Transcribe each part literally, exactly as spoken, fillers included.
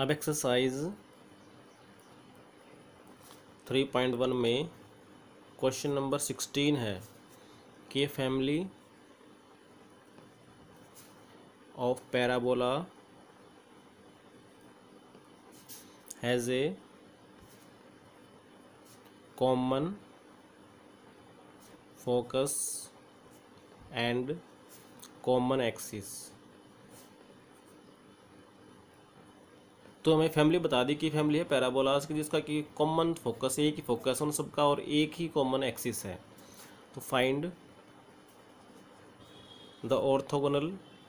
अब exercise three point one में question number sixteen है कि family of parabola has a common focus and common axis. तो हमें फैमिली बता दी कि फैमिली है पैराबोलास की जिसका कि कॉमन फोकस एक ही फोकस है उन सबका और एक ही कॉमन एक्सिस है। तो फाइंड द ऑर्थोगोनल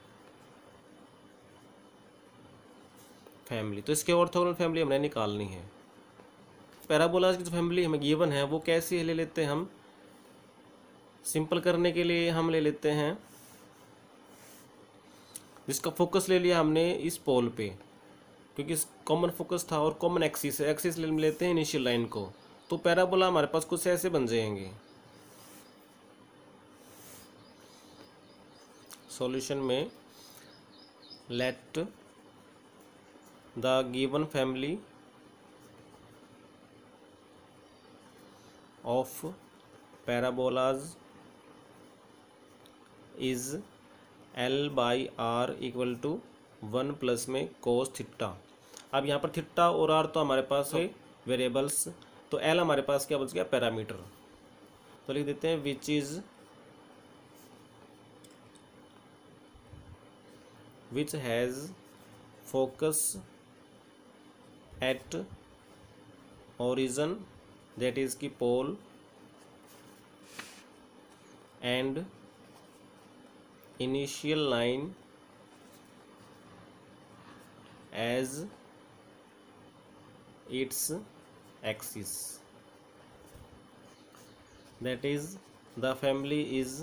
फैमिली। तो इसके ऑर्थोगोनल फैमिली हमने निकालनी है। पैराबोलास की जो फैमिली हमें गिवन है वो कैसी ले लेते हैं हम, सिंपल करने के लिए हम ले लेते हैं जिसका फोकस ले लिया हमने इस पोल पे, क्योंकि कॉमन फोकस था और कॉमन एक्सिस है, एक्सिस ले लेते हैं इनिशियल लाइन को। तो पैराबोला हमारे पास कुछ ऐसे बन जाएंगे। सॉल्यूशन में let the given family of parabolas is l by r equal to one plus में कोस थीटा। अब यहाँ पर थीटा और आर तो हमारे पास है वेरिएबल्स, तो एल हमारे पास क्या बच गया, पैरामीटर। तो लिख देते हैं which is which has focus at origin that is की pole and initial line as its axis, that is the family is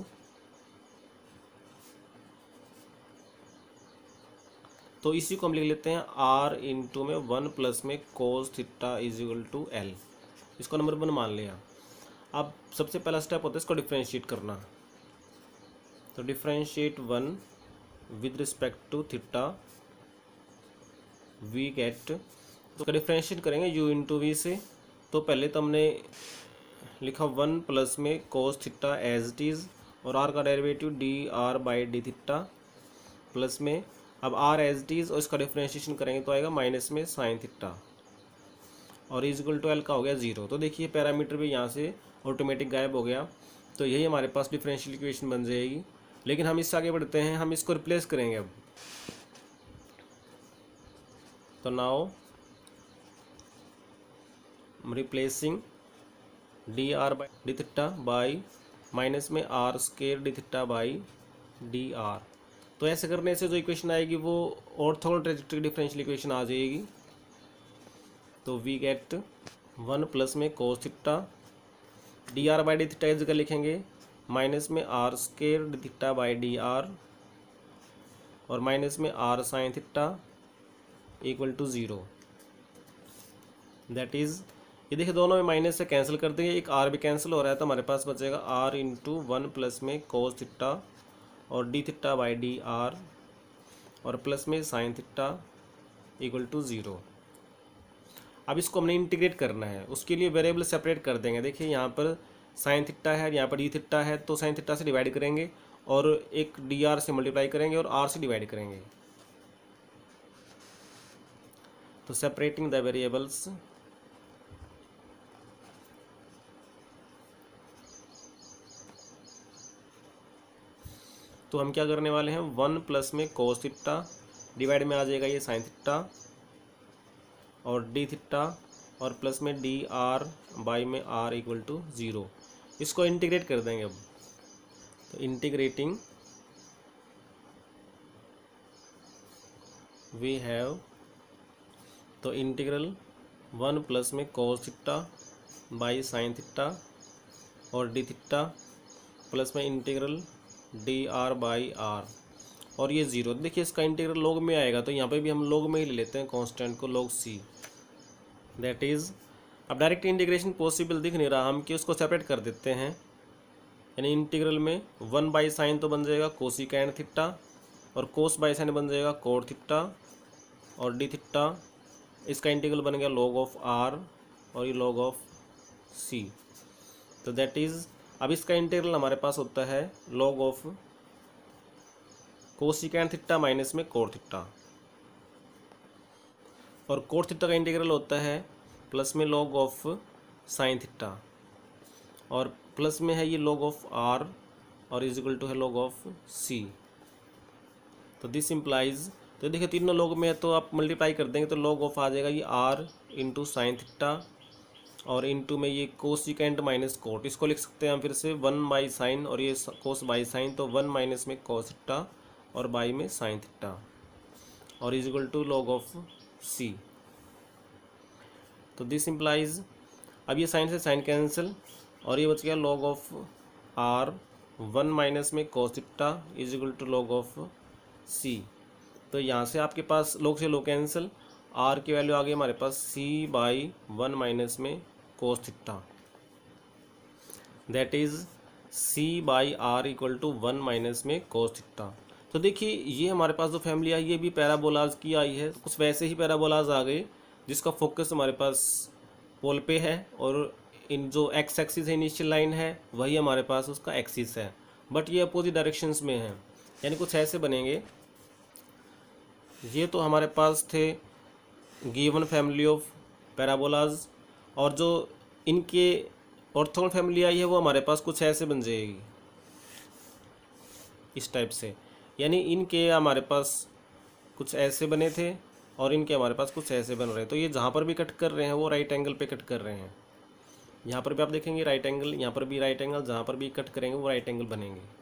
तो इसी को हम लिख लेते हैं r इंटू में वन प्लस में cos theta is equal to l. इसको नंबर वन मान लिया। अब सबसे पहला स्टेप होता है इसको डिफ्रेंशिएट करना। तो differentiate one with respect to theta we get, तो डिफ्रेंशिएट करेंगे u इंटू वी से। तो पहले तो हमने लिखा वन प्लस में cos theta as it is और r का derivative d r by d theta plus में अब r एज इट इज़ और इसका डिफ्रेंशिएशन करेंगे तो आएगा माइनस में साइन थीटा और इज इक्वल टू एल का हो गया जीरो। तो देखिए पैरामीटर भी यहाँ से ऑटोमेटिक गायब हो गया। तो यही हमारे पास डिफरेंशियल इक्वेशन बन जाएगी। लेकिन हम इससे आगे बढ़ते हैं, हम इसको रिप्लेस करेंगे अब। तो now replacing d r by d theta by minus में r square d theta by d r. तो ऐसे करने से जो इक्वेशन आएगी वो ऑर्थोगोनल ट्रांजिटिव डिफरेंशियल इक्वेशन आ जाएगी। तो वी गेट वन प्लस में cos theta d r by d theta की जगह लिखेंगे माइनस में r square d theta by d r और माइनस में r sine theta equal to zero. That is ये देखिए दोनों में माइनस से कैंसिल कर देंगे, एक आर भी कैंसिल हो रहा है तो हमारे पास बचेगा आर इंटू वन प्लस में कोस थीटा और d theta by d r और प्लस में sine theta equal to zero. अब इसको हमने इंटीग्रेट करना है, उसके लिए वेरिएबल सेपरेट कर देंगे। देखिए यहाँ पर साइन थीटा है, यहाँ पर डी थीटा है, तो साइन थीटा से डिवाइड करेंगे और एक डी आर से मल्टीप्लाई करेंगे और आर से डिवाइड करेंगे। तो सेपरेटिंग द वेरिएबल्स तो हम क्या करने वाले हैं, वन प्लस में कोस थीटा डिवाइड में आ जाएगा ये साइन थीटा और डी थीटा और प्लस में डी आर बाई में आर इक्वल टू ज़ीरो। इसको इंटीग्रेट कर देंगे अब। तो इंटीग्रेटिंग वी हैव तो इंटीग्रल वन प्लस में cos theta by sine theta और डी थीटा प्लस में integral d r by r और ये ज़ीरो। देखिए इसका इंटीग्रल लॉग में आएगा तो यहाँ पे भी हम लॉग में ही ले लेते हैं कांस्टेंट को, लॉग सी। दैट इज़ अब डायरेक्ट इंटीग्रेशन पॉसिबल दिख नहीं रहा, हम कि उसको सेपरेट कर देते हैं। यानी इंटीग्रल में वन बाई साइन तो बन जाएगा कोसिकेंड थीटा और कोस बाई साइन बन जाएगा कोट थीटा और डी थीटा इसका इंटीग्रल बन गया लॉग ऑफ आर और ये लॉग ऑफ सी। तो दैट इज़ अब इसका इंटीग्रल हमारे पास होता है log of cosecant theta minus में कोट थीटा, और कोट थीटा का इंटीग्रल होता है प्लस में लॉग ऑफ साइन थीटा, और प्लस में है ये लॉग ऑफ आर और इज इक्वल टू है लॉग ऑफ सी। तो दिस इम्प्लाइज, तो देखिए तीनों लॉग में है तो आप मल्टीप्लाई कर देंगे तो लॉग ऑफ आ जाएगा ये आर इंटू साइन थीटा और इंटू में ये कोसिकेंट माइनस कोट, इसको लिख सकते हैं हम फिर से वन बाई साइन और ये कोस बाई साइन, तो वन माइनस में कोस थीटा और बाई में साइन थीटा और is equal to log of c. तो दिस इम्प्लाइज, अब ये साइन से साइन कैंसिल और ये बच गया log of r one minus में cos theta is equal to log of c. तो यहाँ से आपके पास लॉग से लॉग कैंसिल, आर की वैल्यू आ गई हमारे पास सी बाई वन माइनस में cos theta, that is c by r equal to one minus में कोस थीटा। तो देखिए ये हमारे पास जो फैमिली आई ये भी पैराबोलाज की आई है, कुछ वैसे ही पैराबोलाज आ गए जिसका फोकस हमारे पास पोल पे है और इन जो एक्स एक्सिस है इनिशियल लाइन है वही हमारे पास उसका एक्सिस है, बट ये अपोजिट डायरेक्शंस में है। यानी कुछ ऐसे बनेंगे, ये तो हमारे पास थे गिवन फैमिली ऑफ पैराबोलाज, और जो इनके ऑर्थोगोनल फैमिली आई है वो हमारे पास कुछ ऐसे बन जाएगी इस टाइप से। यानी इनके हमारे पास कुछ ऐसे बने थे और इनके हमारे पास कुछ ऐसे बन रहे हैं। तो ये जहाँ पर भी कट कर रहे हैं वो राइट एंगल पे कट कर रहे हैं, यहाँ पर भी आप देखेंगे राइट एंगल, यहाँ पर भी राइट एंगल, जहाँ पर भी कट करेंगे वो राइट एंगल बनेंगे।